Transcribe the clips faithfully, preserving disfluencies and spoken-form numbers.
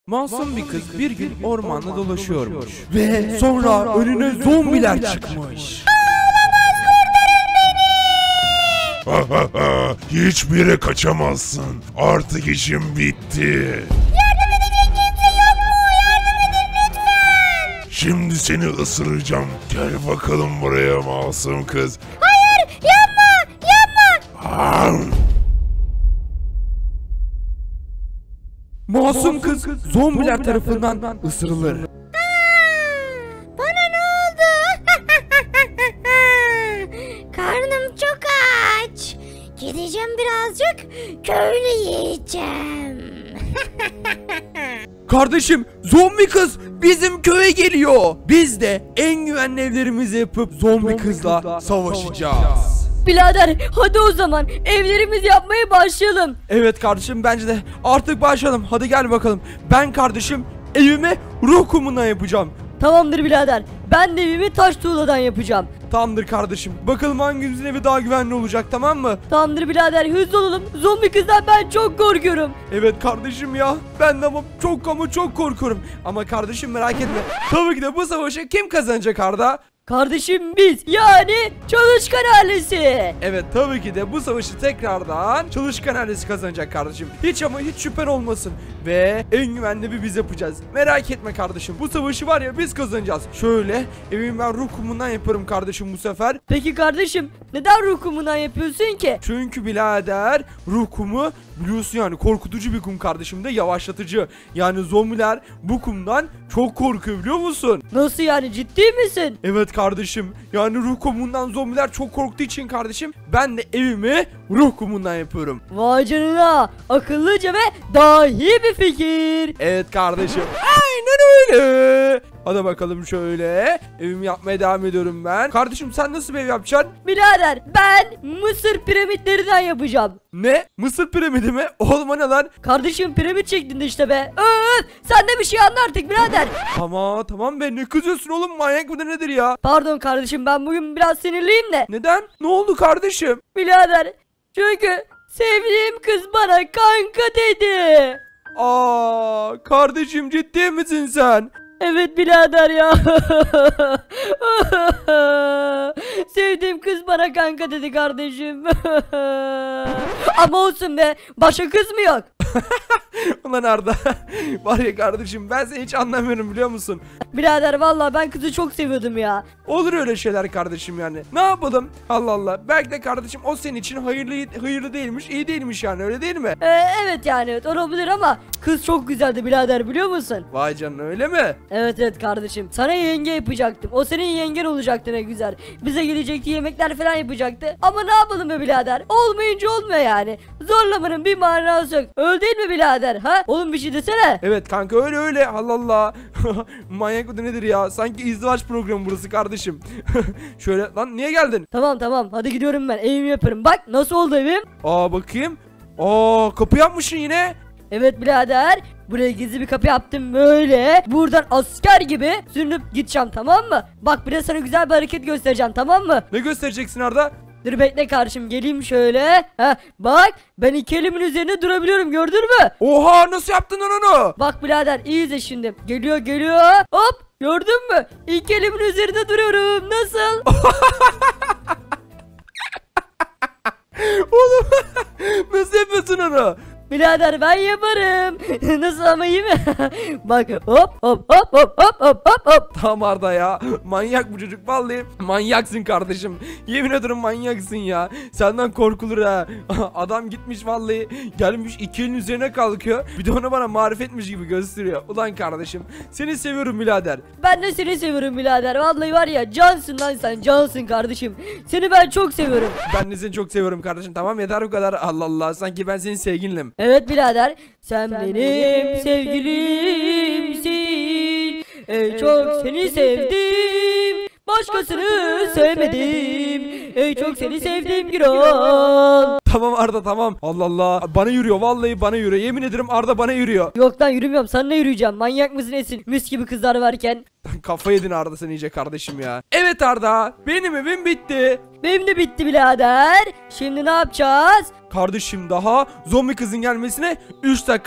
Masum bir kız bir gün ormanda dolaşıyormuş ve sonra önüne zombiler çıkmış. Hiçbir yere kaçamazsın. Artık işim bitti. Yardım edecek kimse yok mu? Yardım edin lütfen. Şimdi seni ısıracağım. Gel bakalım buraya masum kız. Hayır, yapma, yapma. Masum kız zombiler tarafından ısırılır. Bana ne oldu? Karnım çok aç. Gideceğim birazcık köylü yiyeceğim. Kardeşim zombi kız bizim köye geliyor. Biz de en güvenli evlerimizi yapıp zombi kızla savaşacağız. Birader hadi o zaman evlerimizi yapmaya başlayalım. Evet kardeşim bence de artık başlayalım. Hadi gel bakalım. Ben kardeşim evime ruh kumundan yapacağım. Tamamdır birader. Ben de evimi taş tuğladan yapacağım. Tamamdır kardeşim. Bakalım hangimizin evi daha güvenli olacak, tamam mı? Tamamdır birader, hızlı olalım. Zombi kızdan ben çok korkuyorum. Evet kardeşim ya. Ben de ama çok ama çok korkuyorum. Ama kardeşim merak etme. Tabii ki de bu savaşı kim kazanacak Arda? Kardeşim biz, yani çalışkan ailesi. Evet tabii ki de bu savaşı tekrardan çalışkan ailesi kazanacak kardeşim. Hiç ama hiç şüphen olmasın. Ve en güvenli bir biz yapacağız. Merak etme kardeşim. Bu savaşı var ya biz kazanacağız. Şöyle evimi ben ruh kumundan yaparım kardeşim bu sefer. Peki kardeşim neden ruh kumundan yapıyorsun ki? Çünkü birader ruh kumu biliyorsun yani korkutucu bir kum kardeşim de yavaşlatıcı. Yani zombiler bu kumdan çok korkuyor biliyor musun? Nasıl yani, ciddi misin? Evet kardeşim, yani ruh kumundan zombiler çok korktuğu için kardeşim ben de evimi ruh kumundan yapıyorum. Vay canına, akıllıca ve dahi bir fikir. Evet kardeşim, aynen öyle. Hadi bakalım şöyle evimi yapmaya devam ediyorum ben. Kardeşim sen nasıl bir ev yapacaksın? Birader ben Mısır piramitlerinden yapacağım. Ne? Mısır piramidi mi? Oğlum o ne lan? Kardeşim piramit şeklinde işte be. Öf, sen de bir şey anla artık birader. Tamam tamam be, ne kızıyorsun oğlum, manyak mıdır nedir ya? Pardon kardeşim, ben bugün biraz sinirliyim de. Neden? Ne oldu kardeşim? Birader çünkü sevdiğim kız bana kanka dedi. Aa kardeşim ciddi misin sen? Evet birader ya. Sevdiğim kız bana kanka dedi kardeşim. Ama olsun be, başka kız mı yok? Ulan Arda var ya kardeşim, ben seni hiç anlamıyorum biliyor musun? Birader vallahi ben kızı çok seviyordum ya. Olur öyle şeyler kardeşim yani. Ne yapalım? Allah Allah. Belki de kardeşim o senin için hayırlı hayırlı değilmiş, iyi değilmiş yani, öyle değil mi? Ee, evet yani evet, olabilir ama kız çok güzeldi birader, biliyor musun? Vay canına, öyle mi? Evet evet kardeşim, sana yenge yapacaktım. O senin yengen olacaktı, ne güzel. Bize gelecekti, yemekler falan yapacaktı. Ama ne yapalım be birader? Olmayınca olmuyor yani. Zorlamanın bir manası yok. Öyle değil mi birader? Ha? Oğlum bir şey desene. Evet kanka, öyle öyle. Allah Allah. Manyak mıdır nedir ya? Sanki izdivaç programı burası kardeşim. Şöyle lan, niye geldin? Tamam tamam, hadi gidiyorum ben, evimi yaparım. Bak nasıl oldu evim? Aa bakayım. Aa kapı yapmışsın yine. Evet birader, buraya gizli bir kapı yaptım böyle. Buradan asker gibi sürünüp gideceğim, tamam mı? Bak bir de sana güzel bir hareket göstereceğim, tamam mı? Ne göstereceksin Arda? Dur bekle kardeşim, geleyim şöyle. Heh, bak ben iki elimin üzerinde durabiliyorum, gördün mü? Oha, nasıl yaptın lan onu? Bak birader iyi izle şimdi. Geliyor geliyor. Hop, gördün mü? İki elimin üzerinde duruyorum. Nasıl? Oğlum nasıl yapıyorsun onu? Birader ben yaparım. Nasıl ama, iyi mi? Bak hop hop hop hop hop hop hop hop. Tamam Arda ya. Manyak bu çocuk vallahi. Manyaksın kardeşim. Yemin ederim manyaksın ya. Senden korkulur ha. Adam gitmiş vallahi. Gelmiş iki elin üzerine kalkıyor. Bir de onu bana marifetmiş gibi gösteriyor. Ulan kardeşim, seni seviyorum birader. Ben de seni seviyorum birader. Vallahi var ya, cansın lan sen, cansın kardeşim. Seni ben çok seviyorum. Ben de seni çok seviyorum kardeşim. Tamam yeter bu kadar. Allah Allah. Sanki ben senin sevgilindim. Evet birader, sen, sen benim sevgilimsin. Ey çok seni sevdim, başkasını sevmedim. Ey çok seni sevdim Gürol. Tamam Arda tamam. Allah Allah. Bana yürüyor vallahi, bana yürüyor. Yemin ederim Arda bana yürüyor. Yok lan, yürümüyorum, sana ne yürüyeceğim? Manyak mısın Esin? Mis gibi kızlar varken. Kafa yedin Arda sen iyice kardeşim ya. Evet Arda, benim evim bitti. Benim de bitti birader. Şimdi ne yapacağız? Kardeşim daha zombi kızın gelmesine üç dakika var.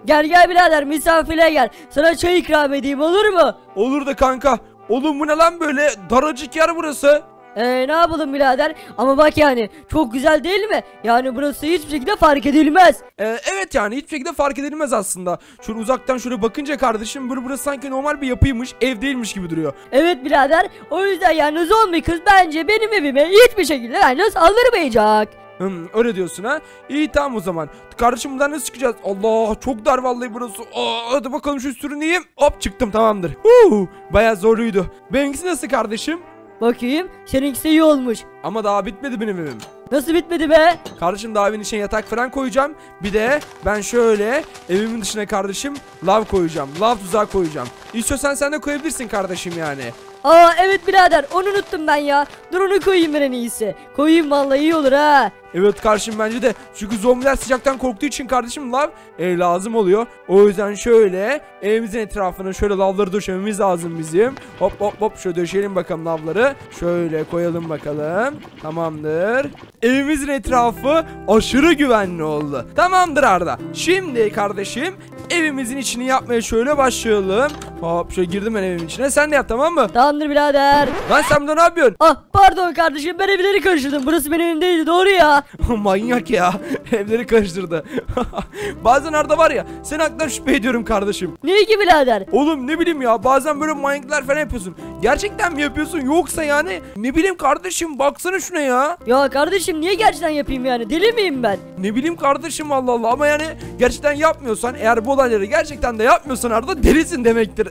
Gel gel birader, misafirliğe gel. Sana çay ikram edeyim, olur mu? Olur da kanka. Oğlum bu ne lan böyle? Daracık yer burası. Eee ne yapalım birader? Ama bak yani çok güzel değil mi? Yani burası hiçbir şekilde fark edilmez. Ee, evet yani hiçbir şekilde fark edilmez aslında. Şöyle uzaktan şöyle bakınca kardeşim böyle burası sanki normal bir yapıymış, ev değilmiş gibi duruyor. Evet birader, o yüzden yani zombi kız bence benim evime hiçbir şekilde yani saldırmayacak. Hmm, öyle diyorsun ha? İyi tamam o zaman. Kardeşim buradan nasıl çıkacağız? Allah çok dar vallahi burası. Aa, hadi bakalım şu sürüneyim. Hop çıktım tamamdır. Huu, bayağı zorluydu. Benimkisi nasıl kardeşim? Bakayım, seninkisi iyi olmuş. Ama daha bitmedi benim evim. Nasıl bitmedi be? Kardeşim daha evin içine yatak falan koyacağım. Bir de ben şöyle evimin dışına kardeşim lav koyacağım. Lav tuzağı koyacağım. İstiyorsan sen de koyabilirsin kardeşim yani. Aa evet birader, onu unuttum ben ya. Dur onu koyayım ben en iyisi. Koyayım vallahi iyi olur ha. Evet kardeşim bence de. Çünkü zombiler sıcaktan korktuğu için kardeşim lav e, lazım oluyor. O yüzden şöyle evimizin etrafına şöyle lavları döşememiz lazım bizim. Hop hop hop şöyle döşeyelim bakalım lavları. Şöyle koyalım bakalım. Tamamdır. Evimizin etrafı aşırı güvenli oldu. Tamamdır Arda. Şimdi kardeşim evimizin içini yapmaya şöyle başlayalım. Hop şöyle girdim ben evimin içine. Sen de yap tamam mı? Tamamdır birader. Lan sen burada ne yapıyorsun? Ah pardon kardeşim, ben evleri karıştırdım. Burası benim evim değildi, doğru ya. Manyak ya. Evleri karıştırdı. Bazen Arda var ya, sen aklından şüphe ediyorum kardeşim. Niye ki birader? Oğlum ne bileyim ya, bazen böyle manyaklar falan yapıyorsun. Gerçekten mi yapıyorsun yoksa yani ne bileyim kardeşim, baksana şuna ya. Ya kardeşim niye gerçekten yapayım yani, deli miyim ben? Ne bileyim kardeşim Allah Allah, ama yani gerçekten yapmıyorsan, eğer bu olayları gerçekten de yapmıyorsan Arda delisin demektir.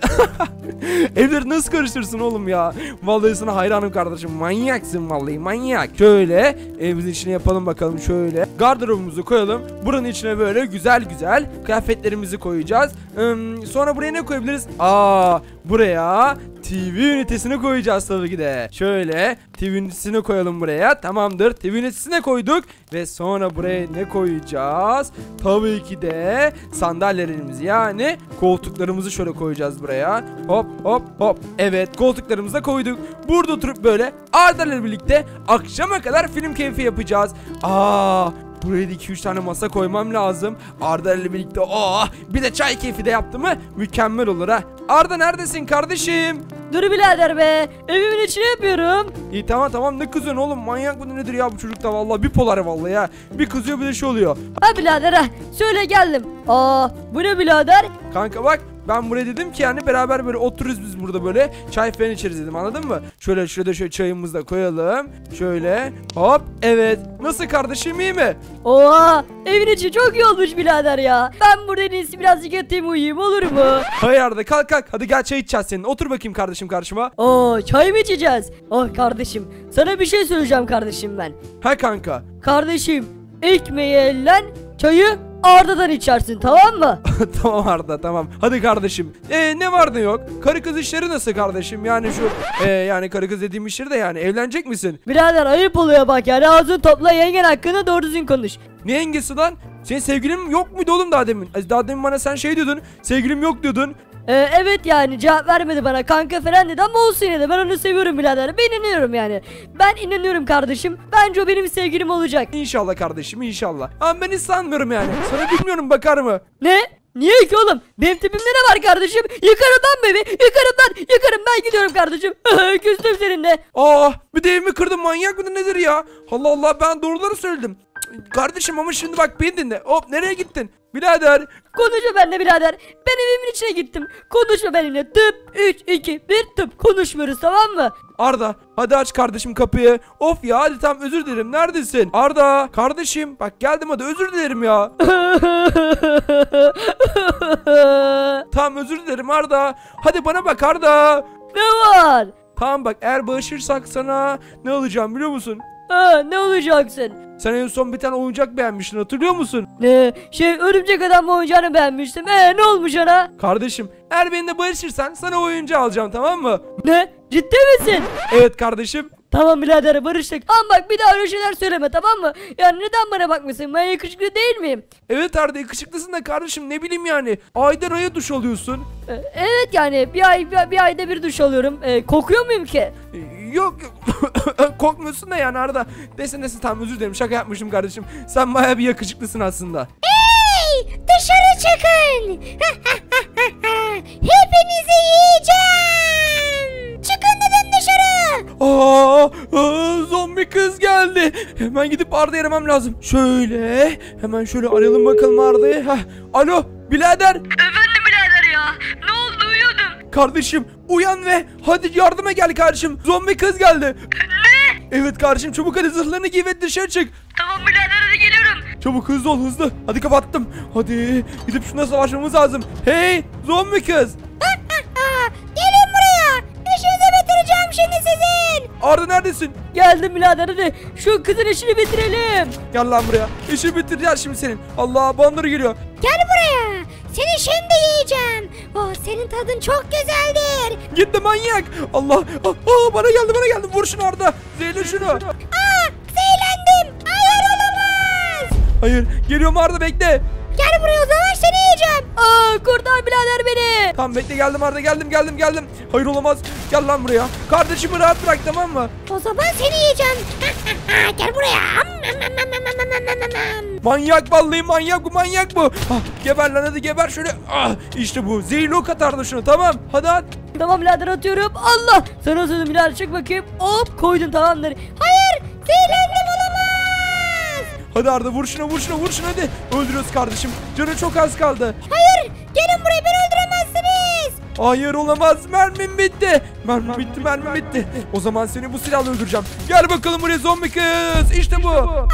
Evleri nasıl karıştırsın oğlum ya. Vallahi sana hayranım kardeşim, manyaksın vallahi manyak. Şöyle evimizin içine yapalım bakalım şöyle. Gardırobumuzu koyalım. Buranın içine böyle güzel güzel kıyafetlerimizi koyacağız. Hmm, sonra buraya ne koyabiliriz? Aa, buraya T V ünitesini koyacağız tabii ki de. Şöyle T V ünitesini koyalım buraya. Tamamdır. T V ünitesine koyduk. Ve sonra buraya ne koyacağız? Tabii ki de sandalyelerimizi, yani koltuklarımızı şöyle koyacağız buraya. Hop hop hop. Evet, koltuklarımızı da koyduk. Burada oturup böyle Arda'yla birlikte akşama kadar film keyfi yapacağız. Aa, buraya da iki üç tane masa koymam lazım. Arda ile birlikte oh, bir de çay keyfi de yaptı mı mükemmel olur ha. Arda neredesin kardeşim? Dur birader be, evimin içine yapıyorum. İyi tamam tamam, ne kızıyorsun oğlum, manyak mı nedir ya bu çocuk da, vallahi bipolar vallahi ya. Bir kızıyor bir de şey oluyor. Ha birader ha, söyle geldim. Aa bu ne birader? Kanka bak, ben buraya dedim ki yani beraber böyle otururuz biz burada, böyle çay falan içeriz dedim, anladın mı? Şöyle şurada şöyle çayımızı da koyalım. Şöyle hop, evet. Nasıl kardeşim, iyi mi? Oha, evin içi çok iyi olmuş birader ya. Ben burada en iyisi birazcık yatayım uyuyayım, olur mu? Hayır Arda, kalk kalk, hadi gel çay içeceğiz seninle. Otur bakayım kardeşim karşıma. Oo çay mı içeceğiz? Oh kardeşim, sana bir şey söyleyeceğim kardeşim ben. Ha kanka. Kardeşim, ekmeği ellen, çayı Arda'dan içersin, tamam mı? Tamam Arda, tamam. Hadi kardeşim. Ee, ne var ne yok? Karı kız işleri nasıl kardeşim? Yani şu ee, yani karı kız dediğim işleri de, yani evlenecek misin? Birader ayıp oluyor bak, yani ağzını topla, yengen hakkında doğru düzgün konuş. Ne yengesi lan? Senin sevgilin yok muydu oğlum daha demin? Daha demin bana sen şey diyordun. Sevgilim yok diyordun. Ee, evet yani cevap vermedi bana, kanka falan dedi ama olsun yine de ben onu seviyorum birader, ben inanıyorum yani. Ben inanıyorum kardeşim, bence o benim sevgilim olacak. İnşallah kardeşim, inşallah. Ama ben hiç sanmıyorum yani. Sana bilmiyorum, bakar mı? Ne? Niye ki oğlum? Benim tipimde ne var kardeşim? Yıkarım lan beni, yıkarım lan, yıkarım, ben gidiyorum kardeşim. Küstüm seninle. Aa, bir de evimi kırdın, manyak mıdır nedir ya? Allah Allah, ben doğruları söyledim. Kardeşim ama şimdi bak beni dinle. Hop, nereye gittin? Birader. Konuşma benimle birader. Ben evimin içine gittim. Konuşma benimle. Tıp üç iki bir tıp. Konuşmuyoruz, tamam mı? Arda, hadi aç kardeşim kapıyı. Of ya, hadi tamam, özür dilerim. Neredesin? Arda kardeşim, bak geldim, hadi özür dilerim ya. Tamam, özür dilerim Arda. Hadi bana bak Arda. Ne var? Tamam bak, eğer bağışırsak sana ne alacağım biliyor musun? Ha, ne olacaksın? Sen en son bir tane oyuncak beğenmiştin, hatırlıyor musun? Ne? Şey, örümcek adam oyuncağını beğenmiştim. Ee, ne olmuş ona? Kardeşim, eğer benimle barışırsan sana oyuncağı alacağım, tamam mı? Ne? Ciddi misin? Evet kardeşim. Tamam birader, barıştık. Ama bak bir daha öyle şeyler söyleme, tamam mı? Yani neden bana bakmışsın? Ben yakışıklı değil miyim? Evet Arda, yakışıklısın da kardeşim, ne bileyim yani. Aydan aya duş alıyorsun. Ee, evet yani bir ay bir, bir ayda bir duş alıyorum. Ee, kokuyor muyum ki? Ee, Yok yok. Korkmuyorsun da yani Arda. Desin desin, tamam özür dilerim, şaka yapmışım kardeşim. Sen baya bir yakışıklısın aslında. Hey! Dışarı çıkın. Hepinizi yiyeceğim. Çıkın dedim dışarı. Aa, aa, zombi kız geldi. Hemen gidip Arda'yı aramam lazım. Şöyle hemen şöyle arayalım bakalım Arda'yı. Heh. Alo birader. Efendim birader ya. Ne oldu, uyuyordum. Kardeşim uyan ve hadi yardıma gel kardeşim. Zombi kız geldi. Ne? Evet kardeşim çabuk hadi zırhlarını giy ve dışarı çık. Tamam birader, hadi geliyorum. Çabuk hızlı ol hızlı. Hadi kapattım. Hadi gidip şuna savaşmamız lazım. Hey zombi kız. Gelin buraya. İşinizi bitireceğim şimdi sizin. Arda neredesin? Geldim birader, hadi şu kızın işini bitirelim. Gel lan buraya. İşi bitireceğiz şimdi senin. Allah bandırı geliyor. Gel buraya. Seni şimdi yiyeceğim. Oh, senin tadın çok güzeldir. Gitti manyak. Allah. Aa, aa, bana geldi bana geldi. Vur şunu Arda. Zehirle şunu. Aa, zehirlendim. Hayır olamaz. Hayır. Geliyorum Arda bekle. Gel buraya o zaman seni yiyeceğim. Aa, kurtar birader beni. Tamam bekle geldim Arda geldim geldim geldim. Hayır olamaz. Gel lan buraya. Kardeşimi rahat bırak tamam mı? O zaman seni yiyeceğim. Gel buraya. Manyak vallahi manyak bu manyak bu. Ah, geber lan hadi geber şöyle. Ah, işte bu. Zehirli ok atardı şunu tamam. Hadi at. Tamam birader, atıyorum. Allah. Sana sözüm birader, çık bakayım. Hop, koydum, tamamdır. Hayır, zehirlendim olamaz. Hadi Arda vur şuna vur şuna vur şuna hadi. Öldürüyoruz kardeşim. Canı çok az kaldı. Hayır, gelin buraya, beni öldüremezsiniz. Hayır olamaz. Mermim bitti. Mermim bitti mermim bitti. O zaman seni bu silahla öldüreceğim. Gel bakalım buraya zombi kız. İşte bu.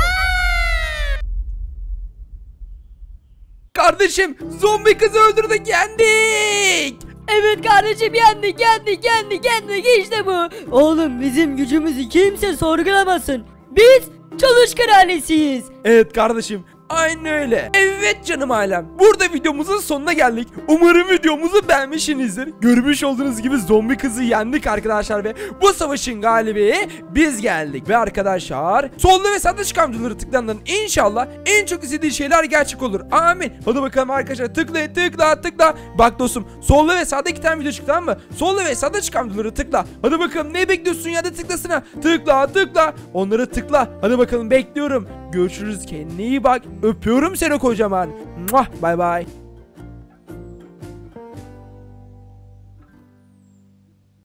Kardeşim zombi kızı öldürdük yendik. Evet kardeşim, yendik yendik yendik yendik, işte bu. Oğlum bizim gücümüzü kimse sorgulamasın. Biz çalışkan ailesiyiz. Evet kardeşim. Aynen öyle. Evet canım ailem. Burada videomuzun sonuna geldik. Umarım videomuzu beğenmişsinizdir. Görmüş olduğunuz gibi zombi kızı yendik arkadaşlar ve bu savaşın galibi biz geldik. Ve arkadaşlar solda ve sağda çıkan videoları tıklayanların inşallah en çok istediği şeyler gerçek olur. Amin. Hadi bakalım arkadaşlar tıkla tıkla tıkla. Bak dostum solda ve sağda iki tane video çıktı tamam mı? Solda ve sağda çıkan videoları tıkla. Hadi bakalım ne bekliyorsun ya da tıklasına. Tıkla tıkla. Onları tıkla. Hadi bakalım bekliyorum. Görüşürüz, kendine iyi bak. Öpüyorum seni kocaman. Bay bay.